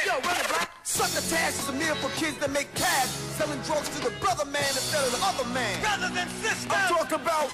Succotash is a meal for kids that make cash, selling drugs to the brother man instead of the other man. Rather than sister. I'm talking about.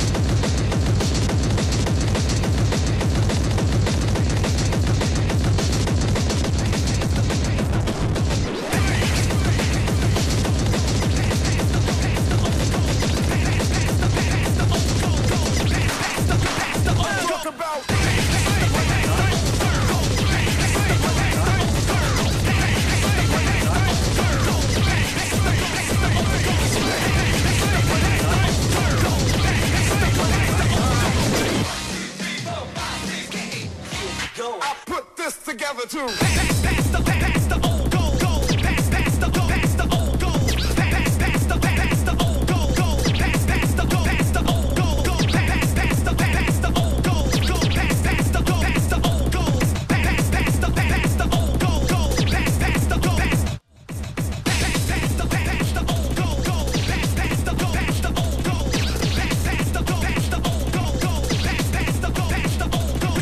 Together too. Pass the old gold. Pass the gold. Pass the old gold. Pass the old gold. Pass the gold. Pass the old gold. Pass the old gold. Pass the gold. Pass the old gold. Pass the old gold. Pass the gold. Pass the old gold. Pass the gold. Pass the old gold. Pass the gold. Pass the old gold. Pass the gold. Pass the old gold.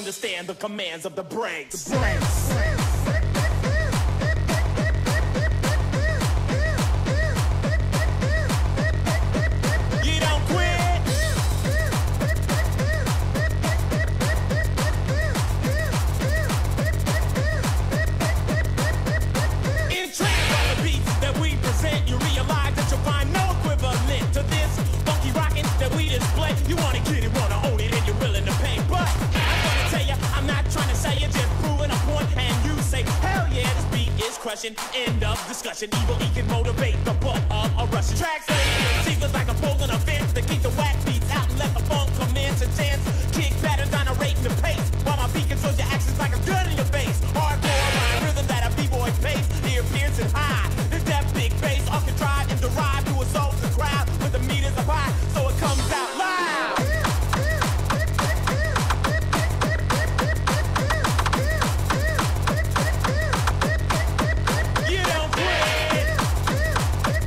understand the commands of the brakes. You don't quit. Entranced by the beats that we present, you realize that you'll find no equivalent to this funky rockin' that we display. You wanna get it, wanna own it, and you're willing to pay. But I'm gonna tell you, I'm not trying to say it, just proving a point. And you say, hell yeah, this beat is crushing. End of discussion. Evil E can motivate the butt of a Russian track. Seekers like a pole on a fence to keep the whack beats out and let the funk commence a chance. Kick patterns on a rate and the pace, while my beat controls your actions like a gun in your face. Hardcore rhyme rhythm that a b-boy pace. Here, piercing high. This that big bass, off contrived and derived to assault the crowd with the meters up high, so it comes out loud. You don't quit.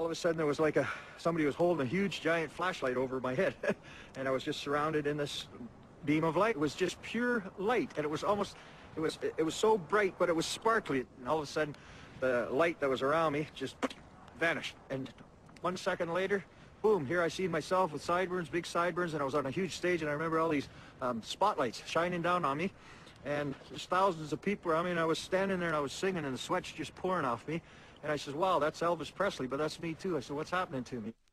of a sudden there was like somebody was holding a huge giant flashlight over my head, and I was just surrounded in this beam of light. It was just pure light, and it was almost, it was so bright, but it was sparkly. And all of a sudden, the light that was around me just vanished. And 1 second later, boom, here I see myself with sideburns, big sideburns, and I was on a huge stage, and I remember all these spotlights shining down on me, and there's thousands of people around me, and I was standing there and I was singing, and the sweat's just pouring off me. And I says, wow, that's Elvis Presley, but that's me too. I said, what's happening to me?